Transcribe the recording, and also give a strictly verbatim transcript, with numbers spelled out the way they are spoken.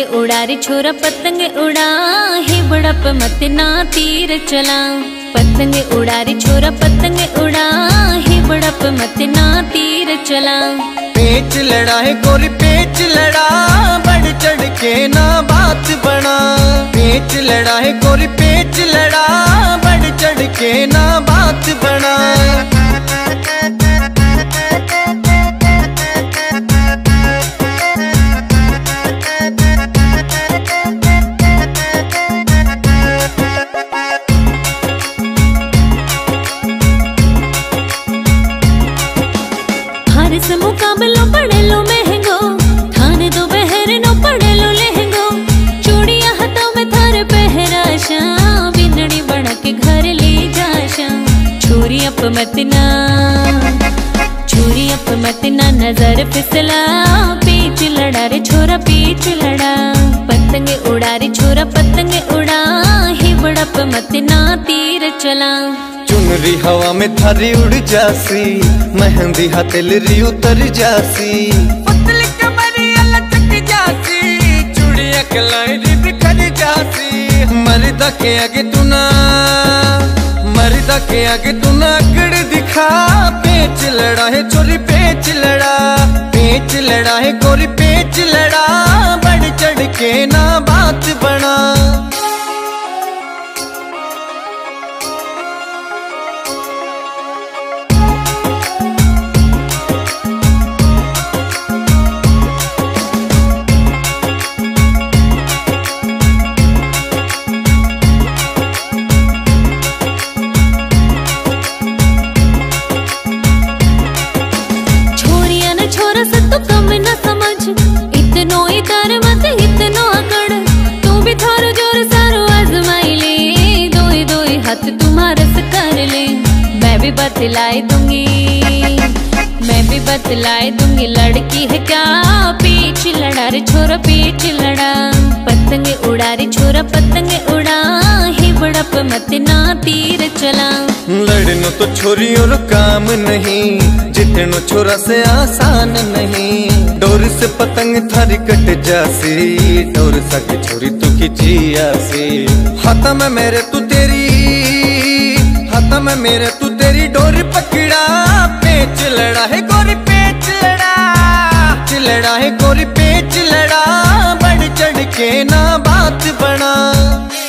उड़ा रे छोरा पतंगे उड़ा, हे बड़प मत ना तीर चला। पतंगे उड़ा रे छोरा पतंगे उड़ा, हे बड़प मत ना तीर चला। पेच लड़ा है गोरी पेच लड़ा, बढ़ चढ़ के ना बात बना। पेच लड़ा है गोरी पेच लड़ा, बढ़ चढ़ के ना बात बना। हरस मुकाबलो पड़े लो महंगो, थाने दो बहरे नो पड़े लो लहंगो। चूड़िया हाथों में थारे पहराशा, बिंदड़ी बना के घर ले जाशा। छोरी अप मत ना, छोरी अप मत ना नजर फिसला। पीछ लड़ा रे छोरा पीछ लड़ा, पतंगे उड़ा रे छोरा पतंगे उड़ा, ही बड़प मत ना तीर चला। चुनरी हवा में थारी उड़ जासी, मेहंदी हथेली उतर जासी। पतली कमरिया लटक जासी, चूड़िया कलाई बिखर जासी। मर्दा के आगे तू ना, मर्दा के आगे तू ना अकड़ दिखा। पेच लड़ा है चोरी पेच लड़ा, पेच लड़ा है गोरी पेच लड़ा। बढ़ चढ़ के ना बात बना। तो कम न समझ, इतनो ही कर मत इतनो अकड़। तू भी थारो जोर सारो आजमाई ले, दोई दोई हाथ तुम्हारस कर ले। मैं भी बतलाई दूंगी, मैं भी बतलाई दूंगी। लड़की है क्या पीछ लड़ा रे छोरा पीछ लड़ा। पतंगे उड़ा रे छोरा पतंगे उड़ा, ही बड़प मत ना तीर चला। लड़नो तो छोरी और काम नहीं, जितनो छोरा से आसान नहीं। डोर से पतंग थारी कट जासी, डोर सके छोरी तू खिंची आसी। हाथ में मेरे तू तेरी, हाथ में मेरे तू तेरी डोर पकड़ा। पेच लड़ा है गोरी पेच लड़ा, लड़ा है गोरी पेच लड़ा। बढ़ चढ़ के ना बात बना।